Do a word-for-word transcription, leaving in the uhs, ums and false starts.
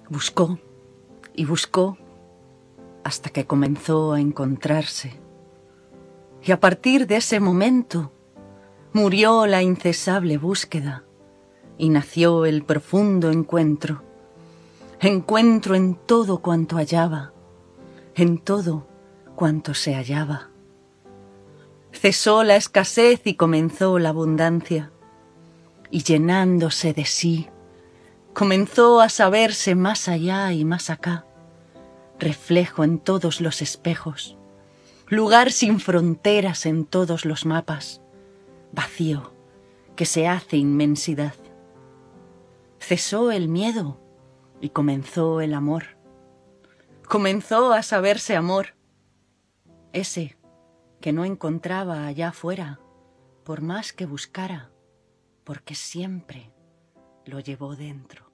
Buscó y buscó hasta que comenzó a encontrarse. Y a partir de ese momento murió la incesable búsqueda y nació el profundo encuentro. Encuentro en todo cuanto hallaba, en todo cuanto se hallaba. Cesó la escasez y comenzó la abundancia. Y llenándose de sí, comenzó a saberse más allá y más acá, reflejo en todos los espejos, lugar sin fronteras en todos los mapas, vacío que se hace inmensidad. Cesó el miedo y comenzó el amor. Comenzó a saberse amor, ese que no encontraba allá afuera, por más que buscara, porque siempre lo llevó dentro.